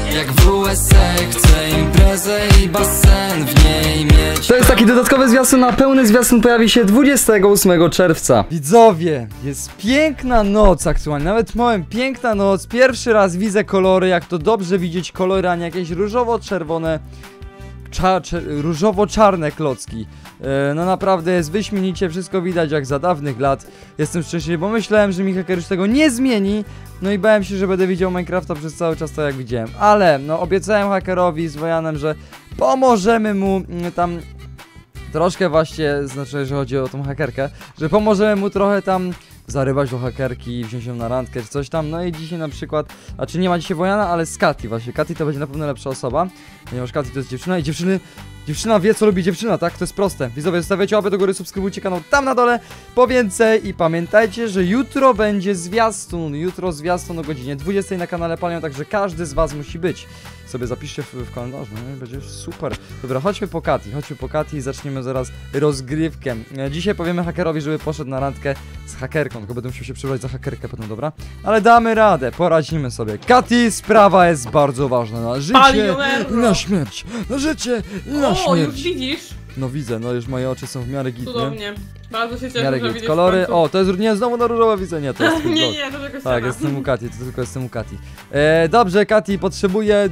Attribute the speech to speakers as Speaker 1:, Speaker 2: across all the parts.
Speaker 1: jak w USA. Chcę imprezę i basen w niej mieć.
Speaker 2: To jest taki dodatkowy zwiastun, a pełny zwiastun pojawi się 28 czerwca. Widzowie, jest piękna noc aktualnie, nawet powiem, piękna noc. Pierwszy raz widzę kolory, jak to dobrze widzieć kolory, a nie jakieś różowo-czerwone, różowo-czarne klocki. No naprawdę jest wyśmienicie, wszystko widać jak za dawnych lat. Jestem szczęśliwy, bo myślałem, że mi haker już tego nie zmieni. No i bałem się, że będę widział Minecrafta przez cały czas tak jak widziałem. Ale no obiecałem hakerowi z Wojanem, że pomożemy mu tam troszkę właśnie, znaczy, że chodzi o tą hakerkę, że pomożemy mu trochę tam zarywać do hakerki, wziąć ją na randkę czy coś tam. No i dzisiaj na przykład, a czy nie ma dzisiaj Wojana, ale z Kati właśnie. Kati to będzie na pewno lepsza osoba, ponieważ Kati to jest dziewczyna i dziewczyna wie co lubi dziewczyna, tak? To jest proste. Widzowie, zostawiacie łapę do góry, subskrybujcie kanał tam na dole po więcej i pamiętajcie, że jutro będzie zwiastun. Jutro zwiastun o godzinie 20 na kanale Palion, także każdy z was musi być. Sobie zapiszcie w kalendarzu, no i będzie super. Dobra, chodźmy po Kati i zaczniemy zaraz rozgrywkę. Dzisiaj powiemy hakerowi, żeby poszedł na randkę z hakerką, tylko będę musiał się przebrać za hakerkę potem, dobra? Ale damy radę, poradzimy sobie. Kati, sprawa jest bardzo ważna na życie i na śmierć. Na życie i na śmierć.
Speaker 3: O, już widzisz?
Speaker 2: No widzę, no już moje oczy są w miarę git,
Speaker 3: cudownie. Bardzo się cieszę,
Speaker 2: miarę
Speaker 3: że
Speaker 2: git.
Speaker 3: widzisz
Speaker 2: Kolory, o, to jest nie znowu na różowo widzę, nie, to jest twój blog.
Speaker 3: nie, to tylko
Speaker 2: Tak, jestem u Kati, to tylko jestem u Kati. Dobrze, Kati, potrzebuję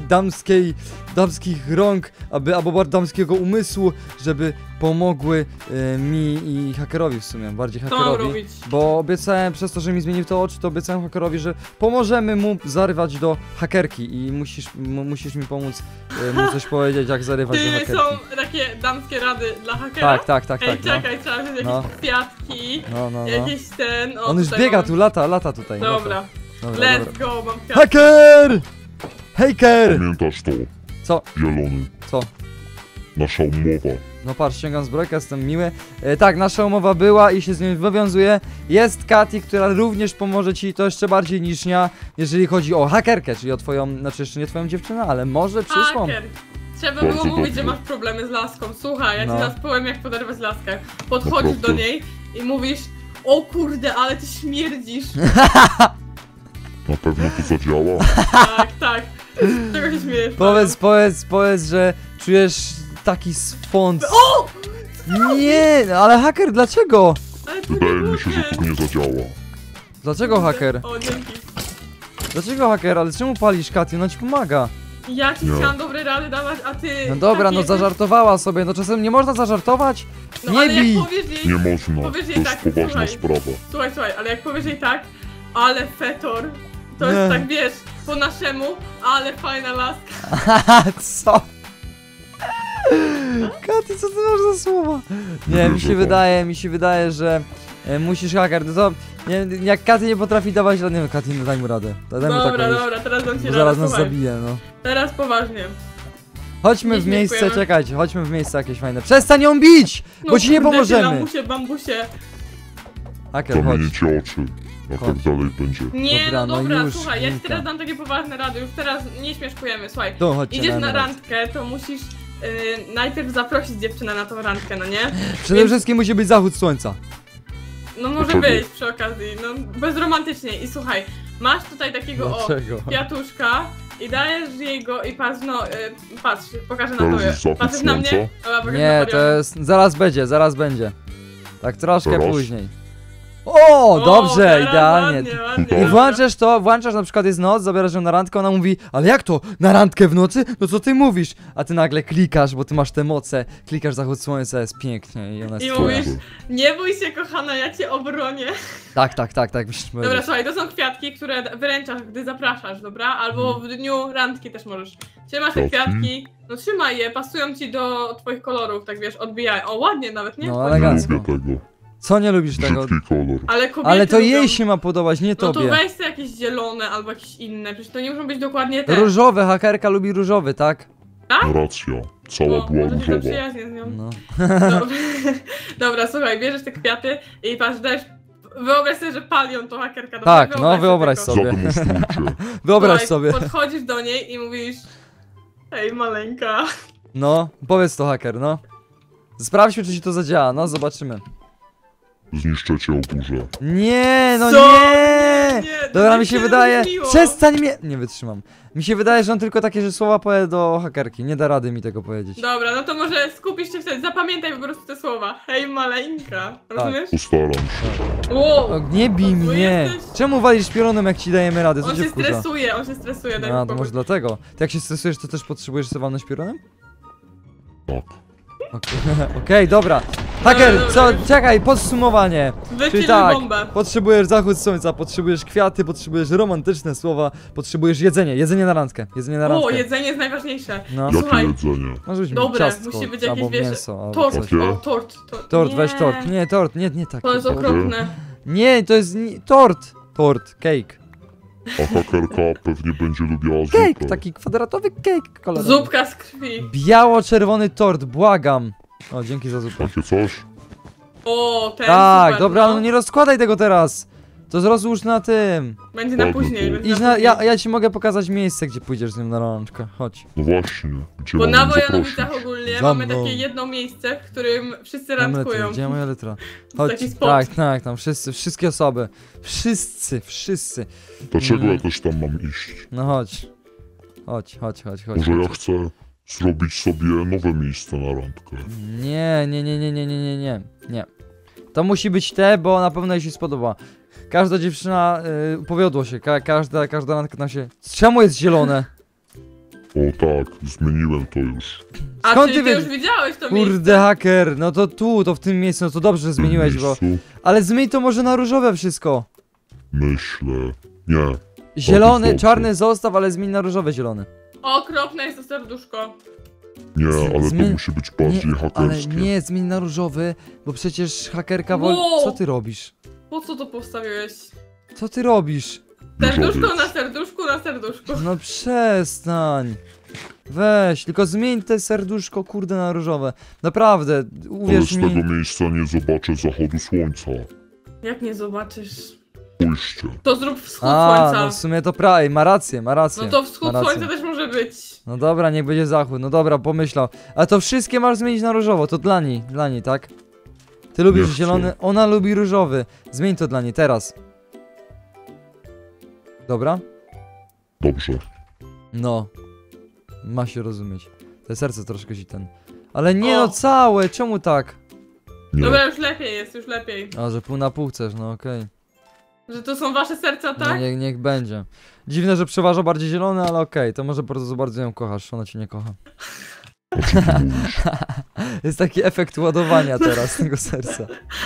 Speaker 2: damskich rąk, albo damskiego umysłu, żeby pomogły mi i hakerowi w sumie, bardziej hakerowi. Bo obiecałem, przez to, że mi zmienił to oczy, to obiecałem hakerowi, że pomożemy mu zarywać do hakerki i musisz mi pomóc mu coś powiedzieć, jak zarywać do hakerki.
Speaker 3: Są takie damskie rady dla hakera?
Speaker 2: Tak.
Speaker 3: Ej, czekaj, trzeba wziąć jakieś kwiatki, jakieś ten...
Speaker 2: On już biega tu, lata tutaj.
Speaker 3: Dobra. Let's go, mam kwiatki.
Speaker 2: Haker! Haker!
Speaker 4: Pamiętasz to?
Speaker 2: Co?
Speaker 4: Zielony.
Speaker 2: Co?
Speaker 4: Nasza umowa.
Speaker 2: No patrz, ściągam zbrojkę, jestem miły. Tak, nasza umowa była i się z nią wywiązuje. Jest Kati, która również pomoże ci, to jeszcze bardziej niż ja, jeżeli chodzi o hakerkę, czyli o twoją, znaczy jeszcze nie twoją dziewczynę, ale może przyszłą.
Speaker 3: Haker. Trzeba było mówić, że masz problemy z laską. Słuchaj, ja ci zaraz powiem, jak poderwać laskę. Podchodzisz do niej i mówisz: o kurde, ale ty śmierdzisz.
Speaker 4: Na pewno to zadziała?
Speaker 3: Tak. Czego się śmiejesz?
Speaker 2: Powiedz, że czujesz taki swąd.
Speaker 3: O!
Speaker 2: Nie, ale haker, dlaczego?
Speaker 4: Wydaje mi się, że to nie zadziała.
Speaker 2: Dlaczego haker?
Speaker 3: O, dzięki.
Speaker 2: Dlaczego haker? Ale czemu palisz, Kati? Ona ci pomaga.
Speaker 3: Ja ci chciałam dobre rady dawać, a ty...
Speaker 2: No dobra, no zażartowała sobie, no czasem nie można zażartować?
Speaker 3: No,
Speaker 2: nie bij!
Speaker 4: Nie można, to jest poważna sprawa.
Speaker 3: Słuchaj, ale jak powiesz jej tak, ale fetor, to jest tak, wiesz, po naszemu, ale fajna laska.
Speaker 2: Co? Kati, co ty masz za słowa? Nie, mi się wydaje, że musisz haker, no to jak Kati nie potrafi dawać rady, nie Kati, no daj mu radę.
Speaker 3: Dobra, teraz dam ci radę,
Speaker 2: zaraz nas zabije, no.
Speaker 3: Teraz poważnie.
Speaker 2: Chodźmy w miejsce, czekajcie, chodźmy w miejsce jakieś fajne. Przestań ją bić, bo ci nie pomożemy.
Speaker 3: Bambusie.
Speaker 2: Haker, chodź.
Speaker 4: Zamienicie oczy, a tak dalej będzie.
Speaker 3: Nie, dobra,
Speaker 2: już,
Speaker 3: słuchaj, ja ci teraz dam takie poważne rady, już teraz nie śmieszkujemy, słuchaj.
Speaker 2: Idziesz
Speaker 3: na randkę, to musisz najpierw zaprosić dziewczynę na tą randkę, no nie?
Speaker 2: Przede wszystkim musi być zachód słońca.
Speaker 3: No może być przy okazji, no bezromantycznie. I słuchaj, masz tutaj takiego kwiatuszka i dajesz jej go i patrz, patrz, pokażę na tobie. Patrzysz na mnie?
Speaker 2: Nie, to jest, zaraz będzie. Tak troszkę później. O, dobrze, idealnie.
Speaker 3: Ładnie.
Speaker 2: I włączasz na przykład jest noc, zabierasz ją na randkę, ona mówi: ale jak to? Na randkę w nocy? No co ty mówisz? A ty nagle klikasz, bo ty masz te moce, klikasz zachód słońca, jest pięknie i ona jest
Speaker 3: I mówisz: nie bój się kochana, ja cię obronię.
Speaker 2: Tak.
Speaker 3: Dobra, słuchaj, to są kwiatki, które wręczasz, gdy zapraszasz, dobra? Albo w dniu randki też możesz. Trzymasz te kwiatki, no trzymaj je, pasują ci do twoich kolorów, tak wiesz, odbijają. O, ładnie nawet, nie?
Speaker 2: No elegancko. Co nie lubisz tego?
Speaker 4: Kolor.
Speaker 2: Ale to jej się ma podobać, nie tobie.
Speaker 3: No to weź sobie jakieś zielone albo jakieś inne, przecież to nie muszą być dokładnie te.
Speaker 2: Różowe, hakerka lubi różowy, tak?
Speaker 3: Tak?
Speaker 4: Racja, cała była różowa.
Speaker 3: Przyjaźnie z nią.
Speaker 2: No.
Speaker 3: Dobra, słuchaj, bierzesz te kwiaty i patrz, dajesz. Wyobraź sobie, że Palion to hakerka.
Speaker 2: Tak, no wyobraź sobie. Wyobraź sobie.
Speaker 3: Podchodzisz do niej i mówisz: hej, maleńka.
Speaker 2: No, powiedz to, haker, no. Sprawdźmy, czy ci to zadziała, no zobaczymy.
Speaker 4: Zniszczę cię o górze.
Speaker 2: Nie, no
Speaker 3: Co?
Speaker 2: nie!
Speaker 3: nie,
Speaker 2: Dobra,
Speaker 3: to
Speaker 2: mi się
Speaker 3: nie
Speaker 2: wydaje...
Speaker 3: miło.
Speaker 2: Przestań mnie... Nie wytrzymam. Mi się wydaje, że on tylko takie, że słowa powie do hakerki. Nie da rady mi tego powiedzieć.
Speaker 3: Dobra, no to może skupisz się wtedy, zapamiętaj po prostu te słowa. Hej, maleńka, rozumiesz?
Speaker 4: Postaram się.
Speaker 3: Wow.
Speaker 2: O, nie bij
Speaker 3: Bo
Speaker 2: mnie!
Speaker 3: jesteś-
Speaker 2: Czemu walisz piorunem, jak ci dajemy radę? Co
Speaker 3: On
Speaker 2: cię
Speaker 3: się
Speaker 2: wkurza?
Speaker 3: stresuje, daj
Speaker 2: A,
Speaker 3: mi
Speaker 2: to może
Speaker 3: spokój.
Speaker 2: dlatego. Ty jak się stresujesz, to też potrzebujesz sobie walnąć piorunem?
Speaker 4: Tak.
Speaker 2: Okej, dobra. Haker,
Speaker 3: Dobra,
Speaker 2: co?
Speaker 3: już.
Speaker 2: Czekaj, podsumowanie. Czyli
Speaker 3: Wychylij
Speaker 2: tak,
Speaker 3: bombę.
Speaker 2: potrzebujesz zachód słońca, potrzebujesz kwiaty, potrzebujesz romantyczne słowa, potrzebujesz jedzenie na randkę. Jedzenie na randkę.
Speaker 3: O, jedzenie jest najważniejsze.
Speaker 2: No,
Speaker 4: Jakie
Speaker 3: Słuchaj.
Speaker 4: jedzenie?
Speaker 2: może być
Speaker 3: Dobre,
Speaker 2: ciastko,
Speaker 3: musi być
Speaker 2: albo
Speaker 3: jakieś, wiesz,
Speaker 2: mięso, albo
Speaker 3: Tort,
Speaker 2: coś.
Speaker 4: Takie?
Speaker 3: o, tort.
Speaker 2: Tort,
Speaker 3: Nie.
Speaker 2: weź tort. Nie, tort, nie taki.
Speaker 3: To jest
Speaker 2: Tort.
Speaker 3: okropne.
Speaker 2: Nie, to jest tort. Tort, cake.
Speaker 4: A hakerka pewnie będzie lubiła
Speaker 2: Cake,
Speaker 4: zupę.
Speaker 2: taki kwadratowy cake kolorowy.
Speaker 3: Zupka z krwi.
Speaker 2: Biało-czerwony tort, błagam. O, dzięki za zupę.
Speaker 4: Takie coś?
Speaker 3: O, ten
Speaker 2: Tak,
Speaker 3: super,
Speaker 2: dobra,
Speaker 3: no.
Speaker 2: no nie rozkładaj tego teraz. To rozłóż na tym.
Speaker 3: Będzie na
Speaker 4: Ładny
Speaker 3: później.
Speaker 4: to.
Speaker 3: Będzie
Speaker 2: Idź
Speaker 3: na
Speaker 2: na,
Speaker 3: później.
Speaker 2: ja ci mogę pokazać miejsce, gdzie pójdziesz z nim na randkę. Chodź.
Speaker 4: No właśnie. Gdzie
Speaker 3: Bo
Speaker 4: mam
Speaker 3: na
Speaker 4: ją zaprosić?
Speaker 3: Wojanowicach ogólnie
Speaker 2: Za
Speaker 3: mamy
Speaker 2: mną.
Speaker 3: takie jedno miejsce, w którym wszyscy
Speaker 2: Mam
Speaker 3: randkują.
Speaker 2: letrę, gdzie moja letra?
Speaker 3: To
Speaker 2: Chodź,
Speaker 3: taki spot.
Speaker 2: tak, tam wszystkie osoby. Wszyscy.
Speaker 4: Dlaczego
Speaker 2: Mm.
Speaker 4: ja też tam mam iść?
Speaker 2: No chodź. Chodź.
Speaker 4: Może ja chcę zrobić sobie nowe miejsce na randkę.
Speaker 2: Nie. To musi być te, bo na pewno jej się spodoba. Każda dziewczyna, powiodło się, każda randka nam się... Czemu jest zielone?
Speaker 4: O tak, zmieniłem to już.
Speaker 3: A
Speaker 2: Skąd
Speaker 3: czyli
Speaker 2: ty
Speaker 3: ty
Speaker 2: wiesz?
Speaker 3: już widziałeś to
Speaker 2: Kurde,
Speaker 3: miejsce?
Speaker 2: haker, no to to w tym miejscu, no to dobrze, że zmieniłeś, bo...
Speaker 4: Miejscu
Speaker 2: Ale zmień to może na różowe wszystko.
Speaker 4: Myślę... Nie.
Speaker 2: Zielony,
Speaker 4: dobrze.
Speaker 2: czarny zostaw, ale zmień na różowe zielony.
Speaker 3: Okropne jest to serduszko.
Speaker 4: Nie, ale
Speaker 2: zmień-
Speaker 4: to musi być bardziej
Speaker 2: Ale
Speaker 4: hakerskie.
Speaker 2: nie, zmień na różowy, bo przecież hakerka woli...
Speaker 3: Wow.
Speaker 2: Co ty robisz?
Speaker 3: Po co to postawiłeś?
Speaker 2: Co ty robisz?
Speaker 3: Serduszko
Speaker 4: Różowy.
Speaker 3: na serduszku na serduszku.
Speaker 2: No przestań. Weź, tylko zmień te serduszko, kurde, na różowe. Naprawdę,
Speaker 4: Ale
Speaker 2: uwierz
Speaker 4: z
Speaker 2: mi.
Speaker 4: tego miejsca nie zobaczę zachodu słońca.
Speaker 3: Jak nie zobaczysz?
Speaker 4: Spójrzcie.
Speaker 3: To zrób wschód
Speaker 2: A,
Speaker 3: słońca.
Speaker 2: no w sumie to prawie, ma rację.
Speaker 3: No to wschód
Speaker 2: ma rację.
Speaker 3: słońca też może być.
Speaker 2: No dobra, niech będzie zachód, no dobra, pomyślał. A to wszystkie masz zmienić na różowo, to dla niej, tak? Ty lubisz
Speaker 4: Nie chcę.
Speaker 2: zielony, ona lubi różowy. Zmień to dla niej, teraz. Dobra?
Speaker 4: Dobrze.
Speaker 2: No. Ma się rozumieć. Te serce troszkę ci ten. Ale nie
Speaker 3: O.
Speaker 2: no, całe, czemu tak?
Speaker 4: Nie.
Speaker 3: Dobra, już lepiej jest, już lepiej.
Speaker 2: A, że pół na pół chcesz, no okej.
Speaker 3: Że to są wasze serca,
Speaker 2: No
Speaker 3: tak?
Speaker 2: niech będzie. Dziwne, że przeważa bardziej zielony, ale okej, to może bardzo bardzo ją kochasz, ona cię nie kocha.
Speaker 4: O czym ty mówisz?
Speaker 2: Jest taki efekt ładowania teraz tego serca.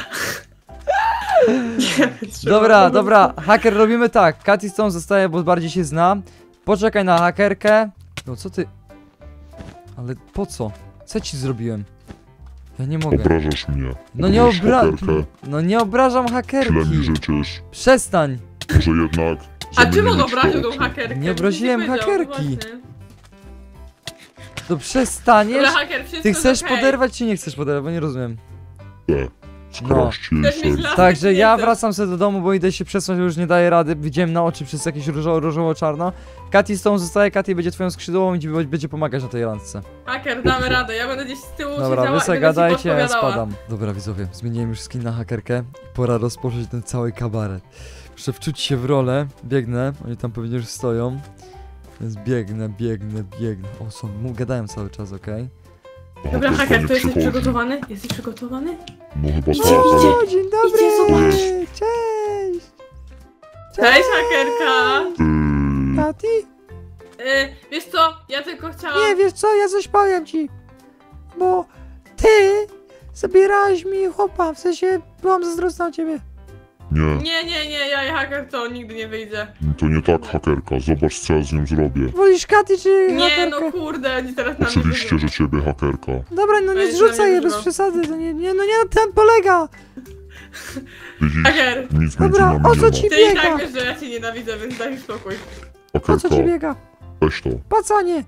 Speaker 2: Dobra, haker, robimy tak. Katy z tą zostaje, bo bardziej się zna. Poczekaj na hakerkę. No co ty? Ale po co? Co ci zrobiłem? Ja nie mogę.
Speaker 4: Obrażasz mnie.
Speaker 2: No nie
Speaker 4: Obrażasz hakerkę.
Speaker 2: No nie obrażam
Speaker 4: Źle mi
Speaker 2: hakerki.
Speaker 4: życzysz.
Speaker 2: Przestań.
Speaker 4: Może jednak...
Speaker 3: A czym on
Speaker 4: zamienić to
Speaker 3: obraził tą
Speaker 4: oczy.
Speaker 3: hakerkę?
Speaker 2: Nie obraziłem
Speaker 3: Nic powiedział,
Speaker 2: hakerki.
Speaker 3: no właśnie.
Speaker 2: To przestaniesz.
Speaker 3: Dobra, haker, wszystko
Speaker 2: Ty chcesz
Speaker 3: jest okej.
Speaker 2: poderwać czy nie chcesz poderwać? Bo nie rozumiem.
Speaker 4: Chcę skraść jej
Speaker 3: Chcesz mieć
Speaker 4: serce.
Speaker 3: lasek,
Speaker 2: Także
Speaker 3: nie
Speaker 2: ja
Speaker 3: chcesz.
Speaker 2: wracam sobie do domu, bo idę się przesłać, bo już nie daję rady. Widziałem na oczy przez jakieś różowo-czarno. Katy z tą zostaje, Katy będzie twoją skrzydłową i ci będzie pomagać na tej randce.
Speaker 3: Haker, damy radę, ja będę gdzieś z tyłu
Speaker 2: Dobra,
Speaker 3: siedziała
Speaker 2: wy
Speaker 3: i
Speaker 2: se
Speaker 3: będę ci
Speaker 2: gadajcie, ja
Speaker 3: podpowiadała.
Speaker 2: spadam. Dobra widzowie, zmieniłem już skin na hakerkę. Pora rozpocząć ten cały kabaret. Muszę wczuć się w rolę. Biegnę, oni tam pewnie już stoją. Więc biegnę. O, są, gadają cały czas, okej?
Speaker 3: Dobra,
Speaker 4: Hakerka
Speaker 3: haker,
Speaker 4: nie
Speaker 3: to jesteś
Speaker 4: przychodzi.
Speaker 3: przygotowany? Jesteś przygotowany?
Speaker 4: No chyba
Speaker 3: Idzie,
Speaker 4: tak,
Speaker 3: idzie.
Speaker 4: ale...
Speaker 2: dzień dobry!
Speaker 3: Idzie, zobacz.
Speaker 2: Cześć!
Speaker 3: Cześć, hakerka!
Speaker 2: Katy?
Speaker 3: Wiesz co, ja tylko chciałam...
Speaker 2: Nie, wiesz co, ja coś powiem ci. Bo ty zabierałaś mi chłopa, w sensie byłam zazdrosna o ciebie.
Speaker 4: Nie,
Speaker 3: Nie, ja i haker to nigdy nie wyjdzie.
Speaker 4: to nie tak hakerka. Zobacz co ja z nią zrobię.
Speaker 2: Wolisz Katy czy
Speaker 3: Nie,
Speaker 2: hakerkę?
Speaker 3: no kurde, oni teraz na mnie
Speaker 4: Oczywiście,
Speaker 3: wyjdą.
Speaker 4: że ciebie hakerka.
Speaker 2: Dobra, no nie
Speaker 3: Weź,
Speaker 2: zrzucaj
Speaker 3: no nie
Speaker 2: je bez
Speaker 3: dużo.
Speaker 2: przesady, to nie na tym polega.
Speaker 4: Widzisz,
Speaker 3: Haker,
Speaker 4: nic między
Speaker 2: Dobra,
Speaker 4: nami
Speaker 2: o
Speaker 4: nie
Speaker 2: co
Speaker 4: ma.
Speaker 2: ci
Speaker 3: ty i
Speaker 2: biega?
Speaker 3: tak wiesz, że ja cię nienawidzę, więc daj mi spokój.
Speaker 2: Po co
Speaker 4: Hakerka,
Speaker 2: ci biega?
Speaker 4: weź to.
Speaker 2: Pacanie.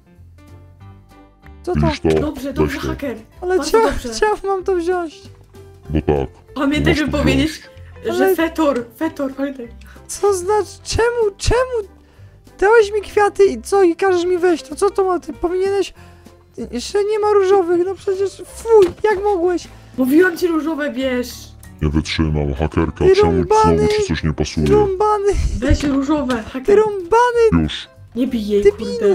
Speaker 2: Co to?
Speaker 4: Widzisz to?
Speaker 3: Dobrze,
Speaker 4: Weź to.
Speaker 3: haker.
Speaker 2: Ale
Speaker 3: bardzo dobrze.
Speaker 2: chciałam mam to wziąć.
Speaker 4: No tak.
Speaker 3: Pamiętaj,
Speaker 4: Masz
Speaker 3: żeby
Speaker 4: to
Speaker 3: powiedzieć,
Speaker 4: wziąć.
Speaker 3: że
Speaker 2: Ale-
Speaker 3: fetor, pamiętaj.
Speaker 2: Co znaczy, czemu? Dałeś mi kwiaty i co? I każesz mi wejść, to co to ma? Ty powinieneś... Jeszcze nie ma różowych, no przecież fuj, jak mogłeś?
Speaker 3: Mówiłam ci różowe, bierz.
Speaker 4: Nie wytrzymam, hakerka,
Speaker 2: Ty
Speaker 4: czemu
Speaker 2: rąbany,
Speaker 4: znowu ci coś nie pasuje?
Speaker 2: Rąbany,
Speaker 3: Weź różowe,
Speaker 2: ty
Speaker 3: haker.
Speaker 2: rąbany!
Speaker 4: Już.
Speaker 3: Nie bij jej,
Speaker 2: Ty
Speaker 3: kurde.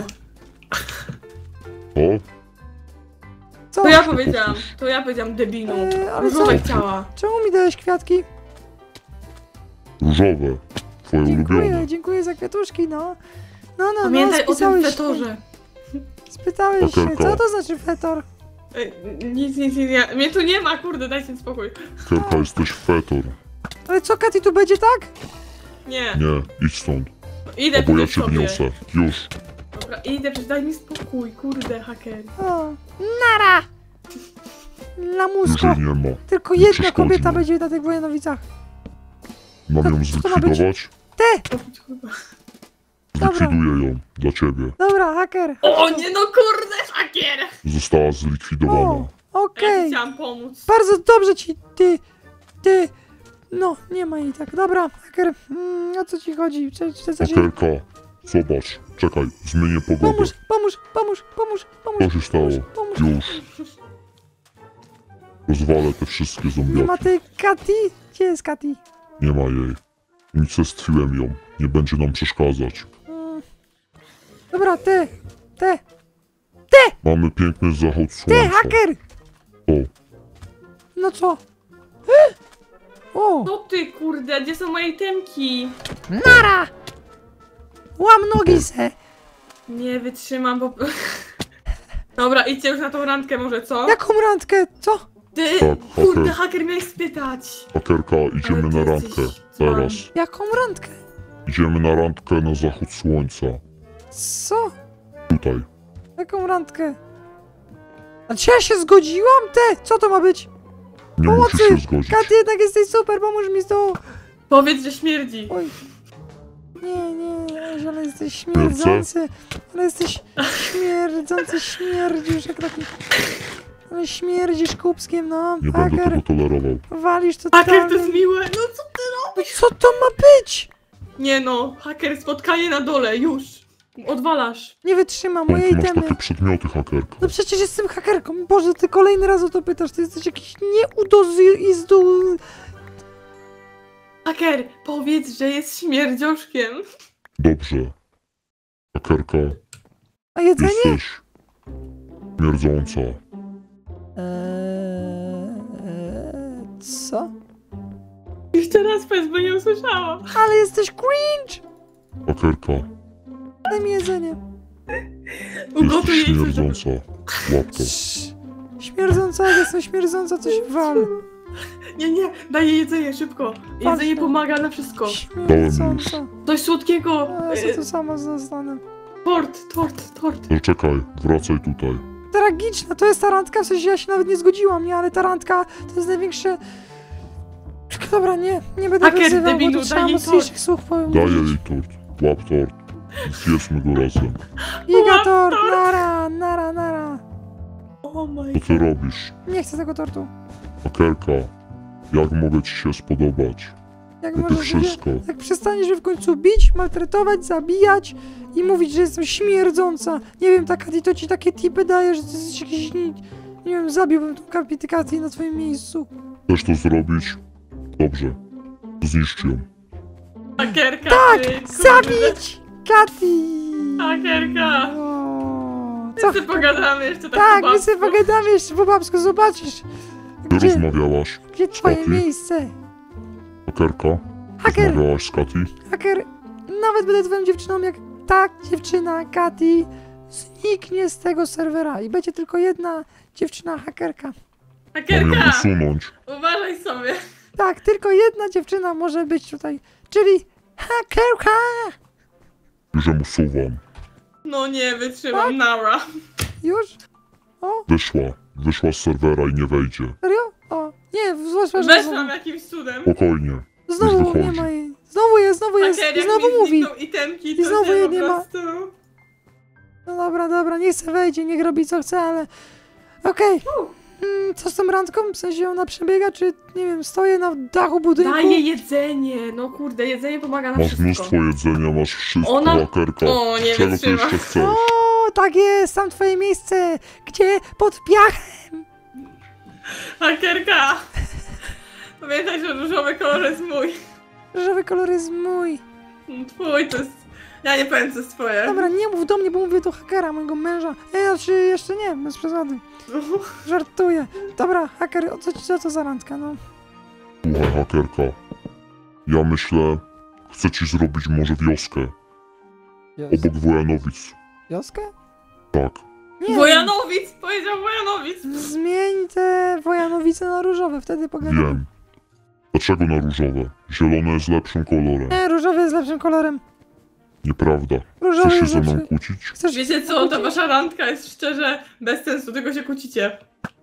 Speaker 4: O?
Speaker 2: Co?
Speaker 3: To ja powiedziałam debinu.
Speaker 2: Ale
Speaker 3: Różowe
Speaker 2: co?
Speaker 3: chciała.
Speaker 2: Czemu mi dałeś kwiatki?
Speaker 4: Różowe. Twoje ulubione.
Speaker 2: Dziękuję za kwiatuszki, no.
Speaker 3: Pamiętaj o tym
Speaker 2: spisałeś się.
Speaker 3: fetorze.
Speaker 2: Spytałeś się,
Speaker 4: Hakerko.
Speaker 2: co to znaczy fetor?
Speaker 3: Nic, mnie tu nie ma, kurde, dajcie spokój.
Speaker 4: Hakerka, jesteś fetor.
Speaker 2: Ale co, Katy, tu będzie tak?
Speaker 3: Nie,
Speaker 4: Nie, idź stąd.
Speaker 3: idę
Speaker 4: Albo ja
Speaker 3: przecież
Speaker 4: cię
Speaker 3: sobie.
Speaker 4: wniosę. Już.
Speaker 3: Dobra, idę przecież, daj mi spokój, kurde, haker.
Speaker 2: O, nara! Lamusko.
Speaker 4: Już jej nie ma.
Speaker 2: Tylko
Speaker 4: Nie
Speaker 2: jedna
Speaker 4: przeszkodzi
Speaker 2: kobieta
Speaker 4: mu.
Speaker 2: będzie na tych Wojanowicach.
Speaker 4: Mam ją
Speaker 2: Co to ma być?
Speaker 4: zlikwidować? Zlikwiduję ją. Dla ciebie.
Speaker 2: Dobra, haker.
Speaker 3: O nie no, kurde, haker!
Speaker 4: Została zlikwidowana.
Speaker 2: O,
Speaker 3: Ja
Speaker 2: okej.
Speaker 3: ci chciałam pomóc.
Speaker 2: Bardzo dobrze ci, ty. No, nie ma jej tak. Dobra, haker, o co ci chodzi? Co ci...
Speaker 4: Hakerka, zobacz. Czekaj, zmienię pogodę.
Speaker 2: Pomóż.
Speaker 4: Co się stało?
Speaker 2: Pomóż.
Speaker 4: Już. Rozwalę te wszystkie
Speaker 2: Nie ma
Speaker 4: zombiaki.
Speaker 2: tej Katy? Gdzie jest Katy?
Speaker 4: Nie ma jej. Unicestwiłem ją. Nie będzie nam przeszkadzać.
Speaker 2: Dobra, ty.
Speaker 4: Mamy piękny zachód
Speaker 2: Ty,
Speaker 4: słońca.
Speaker 2: haker!
Speaker 4: O,
Speaker 2: No co? O,
Speaker 3: Co ty, kurde, gdzie są moje temki?
Speaker 2: nara! Łam nogi se.
Speaker 3: Nie wytrzymam, bo... Dobra, idźcie już na tą randkę może, co?
Speaker 2: Jaką randkę? Co?
Speaker 3: Ty,
Speaker 4: Tak,
Speaker 3: kurde,
Speaker 4: haker.
Speaker 3: haker miałeś spytać.
Speaker 4: hakerka, idziemy
Speaker 3: Ale ty
Speaker 4: na randkę.
Speaker 3: jesteś
Speaker 4: Teraz.
Speaker 2: Jaką randkę?
Speaker 4: Idziemy na randkę na zachód słońca.
Speaker 2: Co?
Speaker 4: Tutaj.
Speaker 2: Jaką randkę? A czy ja się zgodziłam? Co to ma być?
Speaker 4: Nie
Speaker 2: Pomocy!
Speaker 4: musisz się zgodzić.
Speaker 2: Katy, jednak jesteś super, pomóż mi z tą...
Speaker 3: Powiedz, że śmierdzi.
Speaker 2: Oj. Nie, ale jesteś śmierdzący. Ale jesteś śmierdzący, śmierdzisz jak taki... Ale śmierdzisz kubskiem, no.
Speaker 4: Nie będę
Speaker 2: Haker,
Speaker 4: tego tolerował.
Speaker 2: walisz to
Speaker 3: Haker, to
Speaker 2: totalnie.
Speaker 3: jest miłe. No co ty robisz?
Speaker 2: Co to ma być?
Speaker 3: Nie no, haker, spotkanie na dole, już. Odwalasz.
Speaker 2: Nie wytrzymam
Speaker 4: Skąd
Speaker 2: mojej
Speaker 4: ty masz
Speaker 2: temy.
Speaker 4: takie przedmioty, hakerka?
Speaker 2: No przecież jestem hakerką. Boże, ty kolejny raz o to pytasz. Ty jesteś jakiś nieudozizdu...
Speaker 3: Haker, powiedz, że jest śmierdzioszkiem.
Speaker 4: Dobrze. Hakerka,
Speaker 2: A jedzenie?
Speaker 4: jesteś śmierdząca.
Speaker 2: Co?
Speaker 3: Jeszcze raz powiedz, bo nie usłyszałam.
Speaker 2: Ale jesteś cringe!
Speaker 4: Hakerka,
Speaker 2: Daj mi jedzenie.
Speaker 3: Ugotuj
Speaker 4: jesteś
Speaker 3: jej coś.
Speaker 4: śmierdząca. Łap to.
Speaker 2: Śmierdząca, jak jestem śmierdząca, to się wal.
Speaker 3: Nie, daj jej jedzenie, szybko. Jedzenie
Speaker 2: Ważne.
Speaker 3: pomaga na wszystko.
Speaker 2: Śmierdząca.
Speaker 3: Coś słodkiego.
Speaker 2: Ja to samo zostanę.
Speaker 3: Tort.
Speaker 4: No czekaj, wracaj tutaj.
Speaker 2: Tragiczna, to jest ta randka, w sensie ja się nawet nie zgodziłam, nie? Ale ta randka to jest największe... Dobra, nie będę
Speaker 3: Haker,
Speaker 2: wyzywał, bo
Speaker 3: debilu,
Speaker 2: to trzeba
Speaker 3: daj jej
Speaker 2: mocniejszych słów powiem.
Speaker 4: Daję jej tort. Łap tort. I zjedzmy go razem.
Speaker 2: Gigator, nara.
Speaker 3: Oh my
Speaker 4: Co ty robisz?
Speaker 2: Nie chcę tego tortu.
Speaker 4: Hakerka, jak mogę ci się spodobać?
Speaker 2: Jak
Speaker 4: No to
Speaker 2: możesz mnie...
Speaker 4: wszystko.
Speaker 2: Jak przestaniesz mnie w końcu bić, maltretować, zabijać i mówić, że jestem śmierdząca. Nie wiem, ta Katy to ci takie tipy daje, że ty jesteś jakiś... Nie wiem, zabiłbym tą Katy na twoim miejscu.
Speaker 4: Chcesz to zrobić? Dobrze. Zniszcz ją.
Speaker 3: Hakerka,
Speaker 2: Tak,
Speaker 3: ty, kurde.
Speaker 2: zabić Katy!
Speaker 3: Hakerka.
Speaker 2: O,
Speaker 3: My
Speaker 2: co?
Speaker 3: sobie pogadamy jeszcze tak
Speaker 2: Tak,
Speaker 3: po
Speaker 2: my sobie
Speaker 3: babsku.
Speaker 2: pogadamy jeszcze po babsku, zobaczysz.
Speaker 4: Ty
Speaker 2: Gdzie,
Speaker 4: rozmawiałaś
Speaker 2: gdzie twoje
Speaker 4: Katy?
Speaker 2: miejsce?
Speaker 4: Hakerka?
Speaker 2: Haker,
Speaker 4: Rozmawiałaś z Kati?
Speaker 2: haker, nawet będę twoją dziewczyną, jak ta dziewczyna Katy zniknie z tego serwera i będzie tylko jedna dziewczyna hakerka.
Speaker 4: Mam ją
Speaker 3: Hakerka,
Speaker 4: usunąć.
Speaker 3: uważaj sobie.
Speaker 2: Tak, tylko jedna dziewczyna może być tutaj, czyli hakerka!
Speaker 4: Już ją usuwam.
Speaker 3: No nie, wytrzymam,
Speaker 2: Tak?
Speaker 3: Nara.
Speaker 2: Już? O,
Speaker 4: Wyszła z serwera i nie wejdzie.
Speaker 2: serio? O, nie, złośła, że
Speaker 3: Weszłam jakimś cudem.
Speaker 4: Spokojnie.
Speaker 2: znowu
Speaker 4: już
Speaker 2: nie
Speaker 4: wychodzi.
Speaker 2: ma jej. Znowu jest
Speaker 3: Haker,
Speaker 2: i
Speaker 3: jak
Speaker 2: znowu
Speaker 3: mi
Speaker 2: mówi.
Speaker 3: znikną itemki,
Speaker 2: I
Speaker 3: to
Speaker 2: znowu
Speaker 3: się
Speaker 2: jej
Speaker 3: po
Speaker 2: nie ma.
Speaker 3: prostu...
Speaker 2: No dobra, niech se wejdzie, niech robi co chce, ale... Okej. Co z tą randką? W sensie ona przebiega, czy nie wiem, stoję na dachu budynku?
Speaker 3: Daję jedzenie, no kurde, jedzenie pomaga na
Speaker 4: Masz
Speaker 3: wszystko.
Speaker 4: mnóstwo jedzenia, masz wszystko,
Speaker 3: Ona-
Speaker 4: hakerka.
Speaker 3: O, nie
Speaker 4: Czego ty
Speaker 3: wytrzymam.
Speaker 4: jeszcze chcesz?
Speaker 2: O, tak jest, tam twoje miejsce. Gdzie? Pod piachem.
Speaker 3: Hakerka! Pamiętaj, że różowy kolor jest mój.
Speaker 2: Różowy kolor jest mój.
Speaker 3: Twój to jest... Ja nie powiem, co jest twoje.
Speaker 2: Dobra, nie mów do mnie, bo mówię do hakera, mojego męża. Znaczy jeszcze nie, bez przesady. Żartuję. Dobra, haker, co to za randka, no?
Speaker 4: Słuchaj, hakerka. Ja myślę, chcę ci zrobić może wioskę obok Wojanowic.
Speaker 2: Wioskę?
Speaker 4: Tak.
Speaker 2: Nie.
Speaker 3: Wojanowic! Powiedział Wojanowic!
Speaker 2: Zmień te Wojanowice na różowe, wtedy pogadamy.
Speaker 4: Wiem. Dlaczego na różowe? Zielone jest lepszym kolorem.
Speaker 2: Nie, różowy jest lepszym kolorem.
Speaker 4: Nieprawda.
Speaker 2: Różowy
Speaker 4: Chcesz się
Speaker 2: jest
Speaker 4: ze mną
Speaker 2: lepszy.
Speaker 4: kłócić?
Speaker 2: Chcesz
Speaker 3: Wiecie co, ta wasza randka jest szczerze bez sensu, tylko się kłócicie.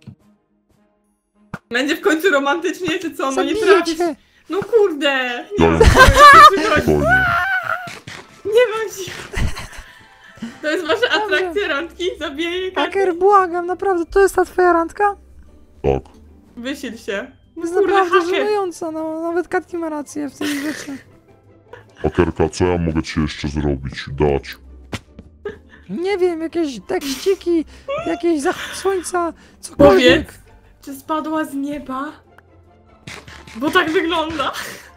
Speaker 3: Będzie w końcu romantycznie, czy co? No nie
Speaker 2: Zabiję
Speaker 3: trafisz.
Speaker 2: cię.
Speaker 3: No kurde! Nie
Speaker 4: Ja
Speaker 3: mam
Speaker 4: ją spokojnie.
Speaker 3: Nie mam ci. To jest wasza atrakcja randki? Zabiję jej
Speaker 2: Haker, błagam, naprawdę, to jest ta twoja randka?
Speaker 4: Tak.
Speaker 3: Wysil się.
Speaker 2: To jest
Speaker 3: Kurde,
Speaker 2: naprawdę
Speaker 3: haker.
Speaker 2: żenująca, no, nawet Katki ma rację w tej rzeczy.
Speaker 4: Hakerka, co ja mogę ci jeszcze zrobić? Dać.
Speaker 2: Nie wiem, jakieś tekściki, jakieś zachód słońca, cokolwiek.
Speaker 3: Powiedz, czy spadła z nieba? Bo tak wygląda.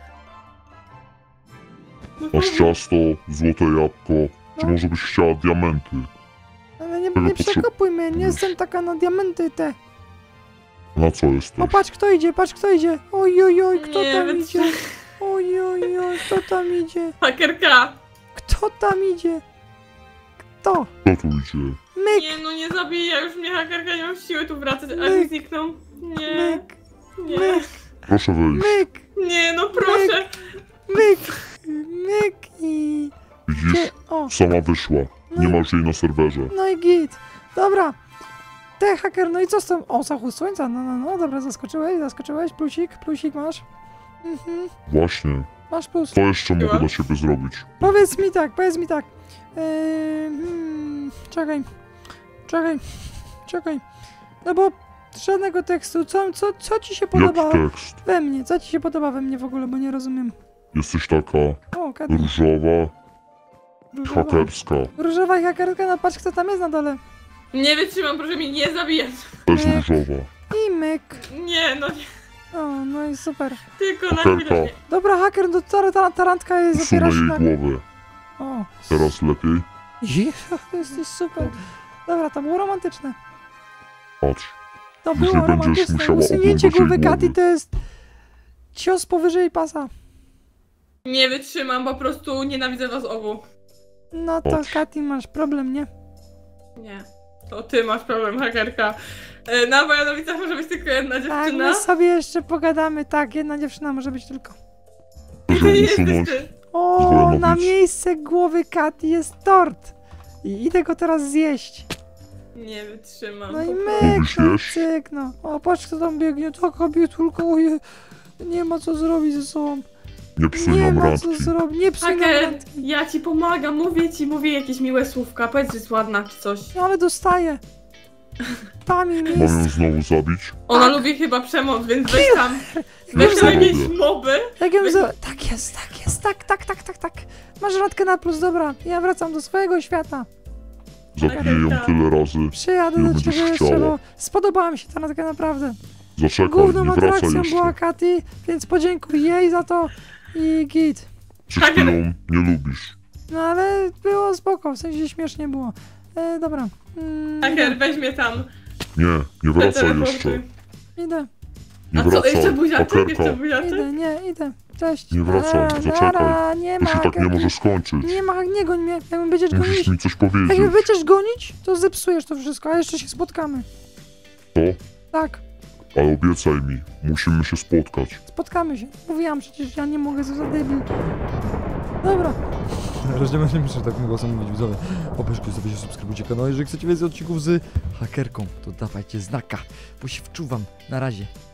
Speaker 3: No
Speaker 4: Masz ciasto, złote jabłko, czy
Speaker 2: No.
Speaker 4: może byś chciała diamenty?
Speaker 2: Ale nie
Speaker 4: Tego
Speaker 2: przekopuj mnie, nie jestem taka na diamenty te.
Speaker 4: Na co jesteś?
Speaker 2: O, patrz kto idzie, patrz kto idzie. Oj, oj, oj, kto
Speaker 3: Nie,
Speaker 2: tam
Speaker 3: wy-
Speaker 2: idzie? Oj, oj, oj, kto tam idzie?
Speaker 3: Hakerka!
Speaker 2: Kto tam idzie? Kto?
Speaker 4: Kto tu idzie?
Speaker 2: Myk,
Speaker 3: Nie no, nie zabija już mnie hakerka, nie mam siły tu wracać, a
Speaker 2: Myk.
Speaker 3: mi zniknął. Nie,
Speaker 2: myk,
Speaker 3: nie,
Speaker 2: myk,
Speaker 4: Proszę wyjść.
Speaker 2: myk,
Speaker 3: nie, no proszę.
Speaker 2: myk, myk i...
Speaker 4: Widzisz?
Speaker 2: O,
Speaker 4: Sama wyszła. Nie ma już jej na serwerze.
Speaker 2: no i git. Dobra. Te haker, no i co z tym? O, zachód słońca, no, dobra, zaskoczyłeś, plusik masz. Mhm,
Speaker 4: Właśnie.
Speaker 2: masz plus.
Speaker 4: Co jeszcze mogę
Speaker 3: Była?
Speaker 4: dla ciebie zrobić?
Speaker 2: Powiedz mi tak. Czekaj. No bo żadnego tekstu. Co ci się podoba
Speaker 4: Jaki tekst?
Speaker 2: we mnie? Co ci się podoba we mnie w ogóle, bo nie rozumiem.
Speaker 4: Jesteś taka
Speaker 2: O, Katy,
Speaker 4: różowa,
Speaker 2: różowa.
Speaker 4: hakerska.
Speaker 2: Różowa i hakerka, no patrz kto tam jest na dole.
Speaker 3: Nie wytrzymam, proszę mnie nie zabijać.
Speaker 4: Też
Speaker 2: Nie.
Speaker 4: różowa.
Speaker 2: I myk.
Speaker 3: Nie, no nie,
Speaker 2: O, no i super.
Speaker 3: tylko na
Speaker 4: Hakerka.
Speaker 3: chwilę. Nie.
Speaker 2: Dobra, haker, no ta randka jest
Speaker 4: Usunę
Speaker 2: opiera się
Speaker 4: jej
Speaker 2: na...
Speaker 4: głowę.
Speaker 2: O,
Speaker 4: Teraz lepiej?
Speaker 2: jesteś super. Dobra, to było romantyczne.
Speaker 4: Patrz.
Speaker 2: To
Speaker 4: Już
Speaker 2: było
Speaker 4: nie będziesz
Speaker 2: romantyczne.
Speaker 4: musiała
Speaker 2: Usunięcie
Speaker 4: oglądać jej
Speaker 2: głowy Katy
Speaker 4: głowy.
Speaker 2: to jest cios powyżej pasa.
Speaker 3: Nie wytrzymam, po prostu nienawidzę was obu.
Speaker 2: No to
Speaker 4: Patrz.
Speaker 2: Katy, masz problem, nie?
Speaker 3: Nie, to ty masz problem, hakerka. Na Wojanowicach może być tylko jedna
Speaker 2: Tak,
Speaker 3: dziewczyna.
Speaker 2: my sobie jeszcze pogadamy. Tak, jedna dziewczyna może być tylko.
Speaker 3: I
Speaker 4: Proszę
Speaker 3: ty nie jesteś
Speaker 4: usunąć.
Speaker 3: ty.
Speaker 2: O,
Speaker 4: Wojanowic.
Speaker 2: na miejsce głowy Katy jest tort. I idę go teraz zjeść.
Speaker 3: Nie wytrzymam.
Speaker 2: No i
Speaker 3: po
Speaker 2: myk,
Speaker 4: Lubisz
Speaker 2: no,
Speaker 4: jeść?
Speaker 2: cyk, no. O, patrz kto tam biegnie. Taka bietulka, oje. Nie ma co zrobić ze sobą.
Speaker 4: Nie psuj
Speaker 2: Nie
Speaker 4: nam
Speaker 2: ma
Speaker 4: randki.
Speaker 2: co zrobić. Nie psuj nam
Speaker 3: Haker,
Speaker 2: randki.
Speaker 3: ja ci pomagam, mówię jakieś miłe słówka, powiedz, że jest ładna czy coś.
Speaker 2: No ale dostaję. Tam i
Speaker 4: Mam ją
Speaker 2: miejsce.
Speaker 4: znowu zabić?
Speaker 3: Ona
Speaker 2: Tak.
Speaker 3: lubi chyba przemoc, więc weź tam,
Speaker 4: Nie
Speaker 3: weź tam
Speaker 4: lubię.
Speaker 3: jakieś moby.
Speaker 2: Jak ją za... Tak jest, tak. Masz randkę na plus, dobra. Ja wracam do swojego świata.
Speaker 4: Zabiję ją tyle razy.
Speaker 2: Przyjadę
Speaker 4: Ile
Speaker 2: do
Speaker 4: będziesz
Speaker 2: ciebie jeszcze,
Speaker 4: chciała.
Speaker 2: bo spodobała mi się ta randka naprawdę.
Speaker 4: Zaczekaj,
Speaker 2: Główną
Speaker 4: nie wracaj
Speaker 2: atrakcją
Speaker 4: jeszcze.
Speaker 2: była Katy, więc podziękuj jej za to i git.
Speaker 4: Czyż ty ją nie lubisz?
Speaker 2: No ale było spoko, w sensie śmiesznie było. Dobra.
Speaker 3: Haker, weź mnie tam.
Speaker 4: Nie wracaj
Speaker 3: teleportuj.
Speaker 4: jeszcze.
Speaker 2: Idę,
Speaker 4: Nie
Speaker 3: A co,
Speaker 4: wracaj.
Speaker 3: jeszcze buziaczek?
Speaker 4: Hakerka,
Speaker 3: Jeszcze buziaczek?
Speaker 2: idę. Cześć.
Speaker 4: nie wracaj,
Speaker 2: Nara,
Speaker 4: zaczekaj.
Speaker 2: nie
Speaker 4: To
Speaker 2: ma
Speaker 4: się tak nie
Speaker 2: haker.
Speaker 4: może skończyć.
Speaker 2: Nie goń mnie, jak mnie będziesz
Speaker 4: Musisz
Speaker 2: gonić.
Speaker 4: mi coś
Speaker 2: Jak mnie
Speaker 4: powiedzieć.
Speaker 2: będziesz gonić, to zepsujesz to wszystko, a jeszcze się spotkamy.
Speaker 4: To?
Speaker 2: Tak,
Speaker 4: Ale obiecaj mi, musimy się spotkać.
Speaker 2: spotkamy się. Mówiłam przecież, ja nie mogę za debil. Dobra.
Speaker 5: Rozdzielmy się, tak głosem mówić widzowie. Obejrzcie sobie, się subskrybujcie kanał. Jeżeli chcecie więcej odcinków z hakerką, to dawajcie znaka, bo się wczuwam. Na razie.